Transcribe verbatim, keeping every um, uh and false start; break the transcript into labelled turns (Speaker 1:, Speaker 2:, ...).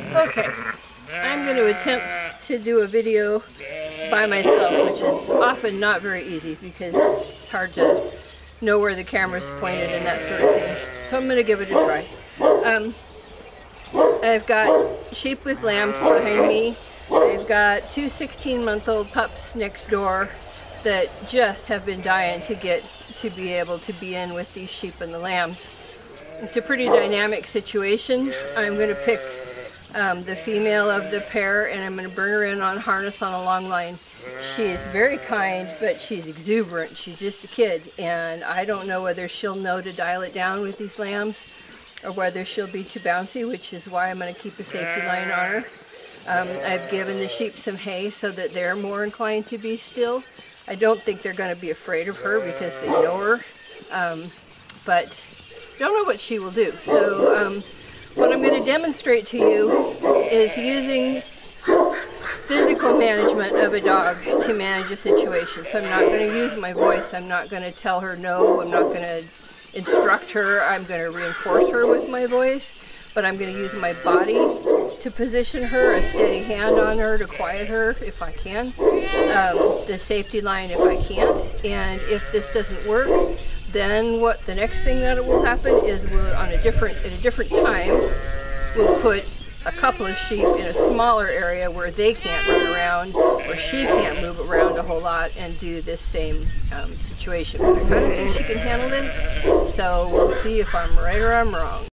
Speaker 1: Okay, I'm going to attempt to do a video by myself, which is often not very easy because it's hard to know where the camera's pointed and that sort of thing. So I'm going to give it a try. Um, I've got sheep with lambs behind me. I've got two sixteen month old pups next door that just have been dying to get to be able to be in with these sheep and the lambs. It's a pretty dynamic situation. I'm going to pick um, the female of the pair and I'm going to bring her in on harness on a long line. She is very kind, but she's exuberant. She's just a kid, and I don't know whether she'll know to dial it down with these lambs or whether she'll be too bouncy, which is why I'm going to keep a safety line on her. Um, I've given the sheep some hay so that they're more inclined to be still. I don't think they're going to be afraid of her because they know her, um, but don't know what she will do. So um, what I'm going to demonstrate to you is using physical management of a dog to manage a situation. So I'm not going to use my voice. I'm not going to tell her no. I'm not going to instruct her. I'm going to reinforce her with my voice, but I'm going to use my body to position her, a steady hand on her to quiet her if I can, um, the safety line if I can't, and if this doesn't work, then what the next thing that will happen is we're on a different, at a different time, we'll put a couple of sheep in a smaller area where they can't run around, or she can't move around a whole lot and do this same um, situation. But I kind of think she can handle this, so we'll see if I'm right or I'm wrong.